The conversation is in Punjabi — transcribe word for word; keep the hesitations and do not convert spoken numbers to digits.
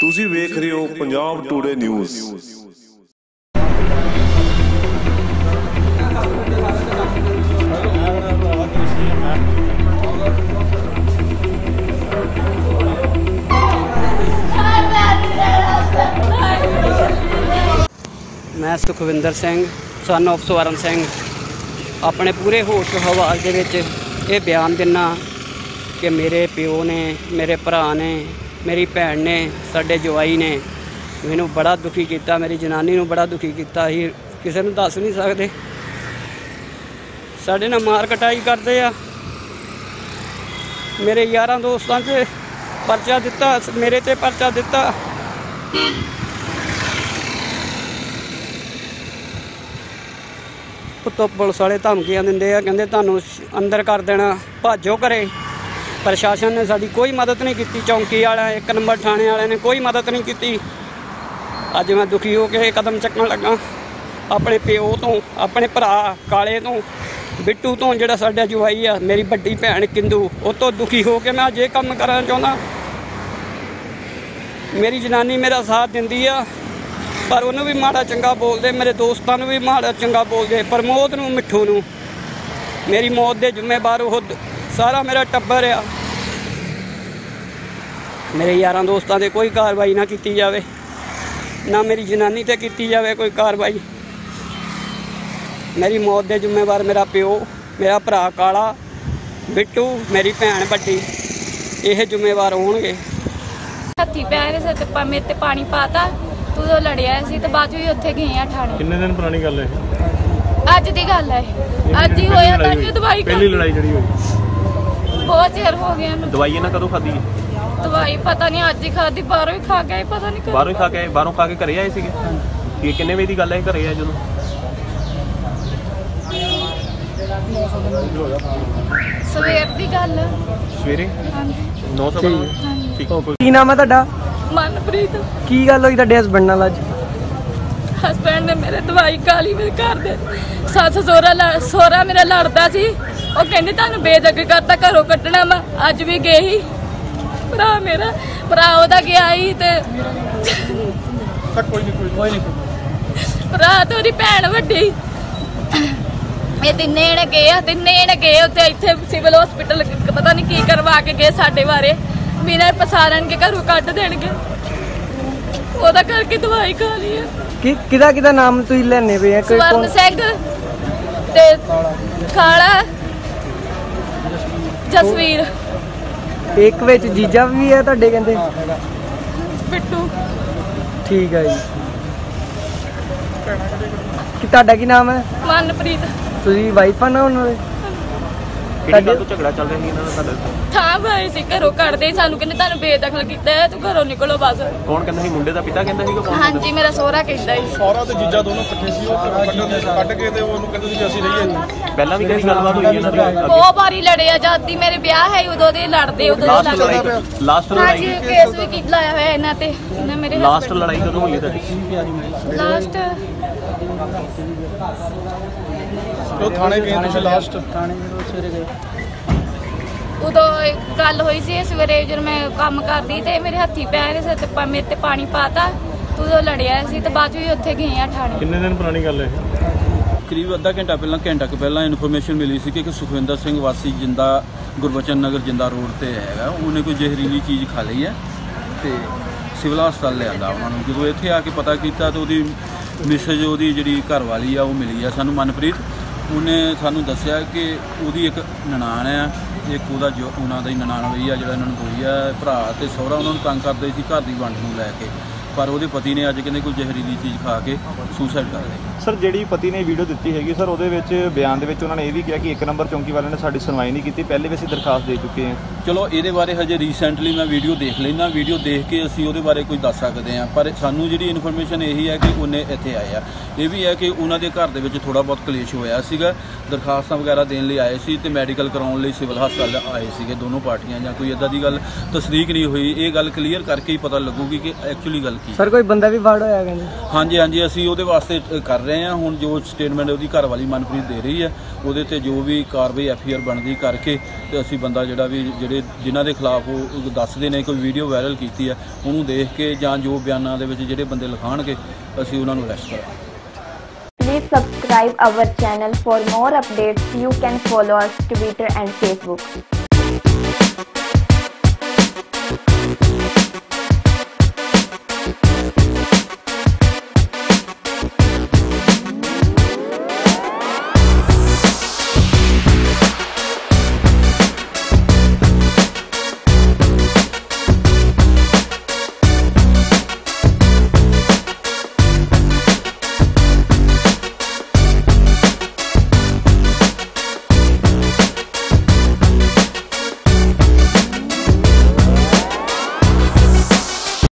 ਤੁਸੀਂ ਵੇਖ ਰਹੇ ਹੋ ਪੰਜਾਬ ਟੂਡੇ ਨਿਊਜ਼। मैं सुखविंदर सिंह सन ऑफ स्वर्ण सिंह अपने पूरे होश हवास दे विच ये बयान दिना कि मेरे प्यो ने, मेरे भरा ने, मेरी भैन ने, साडे जवाई ने मैनू बड़ा दुखी किया, मेरी जनानी नू बड़ा दुखी किया। ही किसी नू दस नहीं सकते। साडे नाल मार कटाई करते आ। मेरे यारां दोस्तां से परचा दिता, मेरे ते परचा दिता। उत्तों पुलिस वाले धमकियां दिंदे आ, कहंदे तुहानूं अंदर कर देना, भाजो घरे। प्रशासन ने साडी कोई मदद नहीं की। चौंकी वाला एक नंबर थाने वाले ने कोई मदद नहीं की। अज मैं दुखी हो के कदम चक्कन लगा अपने प्यो तो, अपने भरा काले तो, बिट्टू तो, जिहड़ा साडा जवाई आ, मेरी बड़ी भैन किंदू, उस तो दुखी हो के मैं अज ये काम करना चाहुंदा। मेरी जनानी मेरा साथ दिंदी आ, पर उन्होंने भी माड़ा चंगा बोलते, मेरे दोस्तों भी माड़ा चंगा बोलते, प्रमोद नूं, मिठू नूं। मेरी मौत के जिम्मेवार वो सारा मेरा टब्बर आ। मेरे यारां दोस्तों से कोई कार्रवाई ना की जाए, ना मेरी जनानी ते की जाए कोई कार्रवाई। मेरी मौत के जिम्मेवार मेरा प्यो, मेरा भरा काला, बिट्टू, मेरी भैन बड़ी, ये जिम्मेवार होणगे। हत्थी पैर से मेरे ते पानी पाता, तू तो लड़िया सी ते बाद भी उत्थे गए आ ठाणे। किन्ने दिन पुरानी गल है? अज दी गल है, अज ही होया था कि दवाई पहली लड़ाई जड़ी हुई बहुत चिर हो गया। दवाई ना कदों खाधी? दवाई पता नहीं अज ही खाधी, बाहरों ही खा के, पता नहीं बाहरों ही खा के, बाहरों खा के घरे आए सीगे। कि किन्ने बजे दी गल है घरे आए जदों? सवेर दी गल। सवेरे हां जी नौ सौ ठीक हो। की नाम है तुहाडा? मनप्रीत। की गल होई तुहाडे हसबैंड नाल अज? हसबैंड ने मेरे दवाई काली मेरे घर दे सस सोहरा सोहरा मेरा लड़दा सी, ਉਹ ਕਹਿੰਦੇ ਤੁਹਾਨੂੰ ਬੇਦਖਲ ਕਰਤਾ, ਘਰੋਂ ਕੱਢਣਾ। ਮੈਂ ਅੱਜ ਵੀ ਗਏ ਹੀ, ਭਰਾ ਮੇਰਾ ਭਰਾ ਉਹਦਾ ਗਿਆ ਹੀ ਤੇ ਕੋਈ ਨਹੀਂ ਕੋਈ ਨਹੀਂ ਭਰਾ ਤੇ ਉਹਦੀ ਭੈਣ ਵੱਡੀ, ਇਹ ਤਿੰਨੇ ਨੇ ਗਏ ਆ, ਤਿੰਨੇ ਨੇ ਗਏ ਉੱਥੇ ਇੱਥੇ ਸਿਵਲ ਹਸਪੀਟਲ ਪਤਾ ਨਹੀਂ ਕੀ ਕਰਵਾ ਕੇ ਗਏ ਸਾਡੇ ਬਾਰੇ। ਬਿਨਾਂ ਪਸਾਰਨ ਕੇ ਘਰੋਂ ਕੱਢ ਦੇਣਗੇ, ਉਹਦਾ ਕਰਕੇ ਦਵਾਈ ਖਾ ਲਈ ਹੈ। ਕਿ ਕਿਹਦਾ ਕਿਹਦਾ ਨਾਮ ਤੁਸੀਂ ਲੈਣੇ ਪਏ ਆ? ਸਵਰਨ ਸਿੰਘ ਤੇ ਖਾਲਾ ਜਸਵੀਰ। ਇੱਕ ਵਿੱਚ ਜੀਜਾ ਵੀ ਹੈ ਤੁਹਾਡੇ ਕਹਿੰਦੇ? ਬਿੱਟੂ। ਠੀਕ ਹੈ ਜੀ। ਕਿ ਤੁਹਾਡਾ ਕੀ ਨਾਮ ਹੈ? ਮਨਪ੍ਰੀਤ। ਤੁਸੀਂ ਵਾਈਫ ਆ ਨਾ ਉਹਨਾਂ ਦੇ? ਕਿਹੜੀ ਗੱਲ ਤੋਂ ਝਗੜਾ ਚੱਲ ਰਿਹਾ ਸੀ ਇਹਨਾਂ ਦਾ ਤੁਹਾਡੇ? ਥਾਂ ਭਾਈ ਸੀ ਘਰੋਂ ਕੱਢਦੇ ਸਾਨੂੰ, ਕਹਿੰਦੇ ਤੁਹਾਨੂੰ ਬੇਦਖਲ ਕੀਤਾ ਹੈ, ਤੂੰ ਘਰੋਂ ਨਿਕਲੋ ਬਸ। ਕੌਣ ਕਹਿੰਦਾ ਸੀ? ਮੁੰਡੇ ਦਾ ਪਿਤਾ ਕਹਿੰਦਾ ਸੀਗਾ? ਕੌਣ? ਹਾਂਜੀ ਮੇਰਾ ਸਹੁਰਾ ਕਹਿੰਦਾ ਸੀ। ਸਹੁਰਾ ਤੇ ਜੀਜਾ ਦੋਨੋਂ ਇਕੱਠੇ ਸੀ, ਉਹ ਕੱਢ ਕੇ ਤੇ ਉਹਨੂੰ ਕਹਿੰਦੇ ਸੀ ਅਸੀਂ ਰਹੀਏ। ਪਹਿਲਾਂ ਵੀ ਕਦੀ ਗੱਲਬਾਤ ਹੋਈ ਇਹਨਾਂ ਦੀ? ਬਹੁਤ ਵਾਰੀ ਲੜੇ ਆ, ਜਦ ਦੀ ਮੇਰੇ ਵਿਆਹ ਹੈ ਉਦੋਂ ਦੇ ਲੜਦੇ, ਉਦੋਂ ਦੇ ਲਾਸਟ ਲੜਾਈ ਲਾਸਟ ਹਾਂਜੀ ਲੜਾਈ ਕੇਸ ਵੀ ਕੀ ਲਾਇਆ ਹੋਇਆ ਇਹਨਾਂ ਤੇ, ਇਹਨਾਂ ਮੇਰੇ ਲਾਸਟ ਲੜਾਈ ਕਦੋਂ ਹੋਈ ਤੁਹਾਡੀ? ਲਾਸਟ ਉਹ ਥਾਣੇ ਗਏ ਤੁਸੀਂ ਲਾਸਟ? ਥਾਣੇ ਜਦੋਂ ਸਵੇਰੇ ਗਏ ਉਦੋਂ ਗੱਲ ਹੋਈ ਸੀ ਸਵੇਰੇ, ਜਦੋਂ ਮੈਂ ਕੰਮ ਕਰਦੀ ਤੇ ਮੇਰੇ ਹੱਥੀ ਪੈਰ ਸਿਰ ਤੇ ਮੇਰੇ ਤੇ ਪਾਣੀ ਪਾਤਾ, ਤੂੰ ਉਦੋਂ ਲੜਿਆ ਸੀ ਤੇ ਬਾਅਦ ਵੀ ਉੱਥੇ ਗਏ ਆ ਠਾਣੇ। ਕਿੰਨੇ ਦਿਨ ਪੁਰਾਣੀ ਗੱਲ ਹੈ? ਕਰੀਬ ਅੱਧਾ ਘੰਟਾ ਪਹਿਲਾਂ ਘੰਟਾ ਕੁ ਪਹਿਲਾਂ ਇਨਫੋਰਮੇਸ਼ਨ ਮਿਲੀ ਸੀ ਕਿ ਸੁਖਵਿੰਦਰ ਸਿੰਘ ਵਾਸੀ ਜਿੰਦਾ ਗੁਰਬਚਨ ਨਗਰ ਜਿੰਦਾ ਰੋਡ ਤੇ ਹੈਗਾ, ਉਹਨੇ ਕੋਈ ਜ਼ਹਿਰੀਲੀ ਚੀਜ਼ ਖਾ ਲਈ ਹੈ ਤੇ ਸਿਵਲ ਹਸਪਤਾਲ ਲਿਆਂਦਾ ਉਹਨਾਂ ਨੂੰ। ਜਦੋਂ ਇੱਥੇ ਆ ਕੇ ਪਤਾ ਕੀਤਾ ਤਾਂ ਉਹਦੀ ਮਿਸੇਜ, ਉਹਦੀ ਜਿਹੜੀ ਘਰ ਵਾਲੀ ਆ, ਉਹ ਮਿਲੀ ਆ ਸਾਨੂੰ ਮਨਪ੍ਰੀਤ। ਉਹਨੇ ਸਾਨੂੰ ਦੱਸਿਆ ਕਿ ਉਹਦੀ ਇੱਕ ਨਨਾਣ ਆ, ਇੱਕ ਉਹਦਾ ਜੋ ਉਹਨਾਂ ਦਾ ਹੀ ਨਨਾਣ ਹੋਈ ਆ, ਜਿਹੜਾ ਇਹਨਾਂ ਨੂੰ ਹੋਈ ਆ। ਭਰਾ ਤੇ ਸਹੁਰਾ ਉਹਨਾਂ ਨੂੰ ਤੰਗ ਕਰਦੇ ਸੀ ਘਰ ਦੀ ਵੰਡ ਨੂੰ ਲੈ ਕੇ, ਪਰ ਉਹਦੇ ਪਤੀ ਨੇ ਅੱਜ ਕਹਿੰਦੇ ਕੋਈ ਜ਼ਹਿਰੀਲੀ ਚੀਜ਼ ਖਾ ਕੇ ਸੁਸਾਈਡ ਕਰ ਲਿਆ। ਸਰ ਜਿਹੜੀ ਪਤੀ ਨੇ ਵੀਡੀਓ ਦਿੱਤੀ ਹੈਗੀ ਸਰ, ਉਹਦੇ ਵਿੱਚ ਬਿਆਨ ਦੇ ਵਿੱਚ ਉਹਨਾਂ ਨੇ ਇਹ ਵੀ ਕਿਹਾ ਕਿ ਇੱਕ ਨੰਬਰ ਚੌਂਕੀ ਵਾਲਿਆਂ ਨੇ ਸਾਡੀ ਸੁਣਵਾਈ ਨਹੀਂ ਕੀਤੀ, ਪਹਿਲੇ ਵੀ ਅਸੀਂ ਦਰਖਾਸਤ ਦੇ ਚੁੱਕੇ ਹਾਂ। ਚਲੋ ਇਹਦੇ ਬਾਰੇ ਹਜੇ ਰੀਸੈਂਟਲੀ ਮੈਂ ਵੀਡੀਓ ਦੇਖ ਲੈਣਾ, ਵੀਡੀਓ ਦੇਖ ਕੇ ਅਸੀਂ ਉਹਦੇ ਬਾਰੇ ਕੁਝ ਦੱਸ ਸਕਦੇ ਹਾਂ। ਪਰ ਸਾਨੂੰ ਜਿਹੜੀ ਇਨਫੋਰਮੇਸ਼ਨ ਇਹੀ ਹੈ ਕਿ ਉਹਨੇ ਇੱਥੇ ਆਏ ਆ। ਇਹ ਵੀ ਹੈ ਕਿ ਉਹਨਾਂ ਦੇ ਘਰ ਦੇ ਵਿੱਚ ਥੋੜ੍ਹਾ ਬਹੁਤ ਕਲੇਸ਼ ਹੋਇਆ ਸੀਗਾ, ਦਰਖਾਸਤਾਂ ਵਗੈਰਾ ਦੇਣ ਲਈ ਆਏ ਸੀ ਤੇ ਮੈਡੀਕਲ ਕਰਾਉਣ ਲਈ ਸਿਵਲ ਹਸਪਤਾਲ ਆਏ ਸੀਗੇ ਦੋਨੋਂ ਪਾਰਟੀਆਂ, ਜਾਂ ਕੋਈ ਇੱਦਾਂ ਦੀ ਗੱਲ ਤਸਦੀਕ ਨਹੀਂ ਹੋਈ। ਇਹ ਗੱਲ ਕਲੀਅਰ ਕਰਕੇ ਹੀ ਪਤਾ ਲੱਗੂਗੀ ਕਿ ਐਕਚੁਅਲੀ ਗੱਲ ਕੀ। ਸਰ ਕੋਈ ਬੰਦਾ ਵੀ ਫੜ ਹੋਇਆ ਕਹਿੰਦੇ? ਹਾਂਜੀ ਹਾਂਜੀ ਅਸੀਂ ਉਹਦੇ ਵਾਸਤੇ ਅ, ਕਰ ਰਹੇ ਹਾਂ। ਹੁਣ ਜੋ ਸਟੇਟਮੈਂਟ ਉਹਦੀ ਘਰ ਵਾਲੀ ਮਨਪ੍ਰੀਤ ਦੇ ਰਹੀ ਹੈ ਉਹਦੇ ਤੇ ਜੋ ਵੀ ਕਾਰਵਾਈ ਐਫ ਆਈ ਆਰ ਬਣਦੀ ਕਰਕੇ ਤੇ ਅਸੀਂ ਬੰਦਾ ਜਿਹੜਾ ਵੀ ਜਿਹੜੇ ਜਿਨ੍ਹਾਂ ਦੇ ਖਿਲਾਫ ਉਹ ਦੱਸਦੇ ਨੇ ਕੋਈ ਵੀਡੀਓ ਵਾਇਰਲ ਕੀਤੀ ਹੈ ਉਹਨੂੰ ਦੇਖ ਕੇ ਜਾਂ ਜੋ ਬਿਆਨਾਂ ਦੇ ਵਿੱਚ ਜਿਹੜੇ ਬੰਦੇ ਲਿਖਾਣਗੇ ਅਸੀਂ ਉਹਨਾਂ ਨੂੰ ਅਰੈਸਟ ਕਰਾਂਗੇ। Please subscribe our channel for more updates. You can follow us Twitter and Facebook.